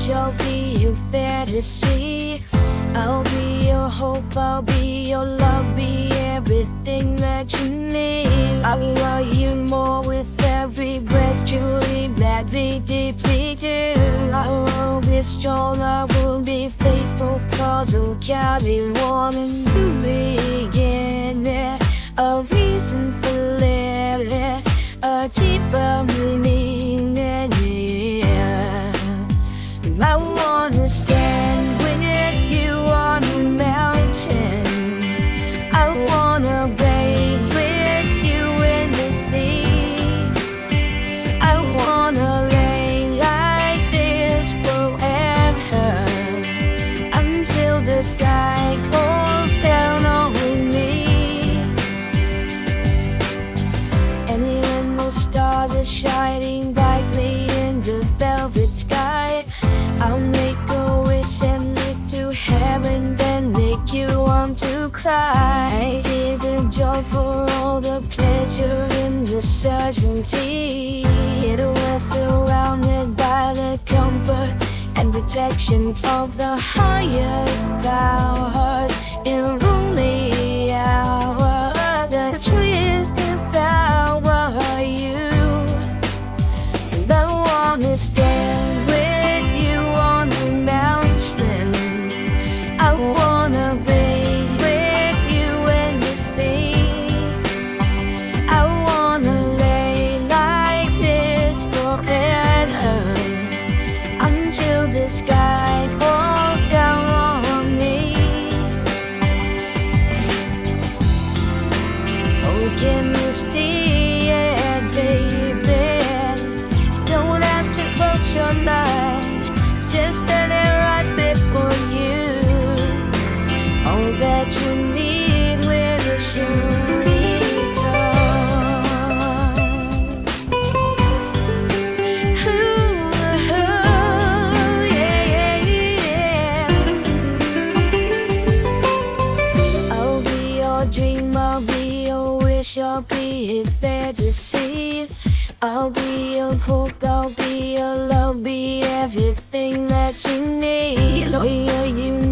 I'll be your fantasy. I'll be your hope, I'll be your love, be everything that you need. I will love you more with every breath, truly, madly, deeply do. I will be strong, I will be faithful, cause I'll carry warning to begin it. A reason for living, a deeper meaning, yeah. I wanna stand with you on a mountain. I wanna bathe with you in the sea. I wanna lay like this forever, until the sky falls down on me. And when the stars are shining brightly in the velvet sky, I'll make a wish and look to heaven, then make you want to cry. Tears of joy for all the pleasure in the certainty. We're surrounded by the comfort and protection of the highest powers. In a lonely hour, the twist devour you. The one is stand with you on the mountain. I wanna bathe with you in the sea. I wanna lay like this forever, until the sky falls down on me. Oh, can you see it, baby? Don't have to close your eyes, just stand there right before you. All that you need with a surely come. Ooh, yeah, yeah. I'll be your dream, I'll be your wish, I'll be a fantasy. I'll be your hope, I'll be your love, be everything that you need. Lawyer, you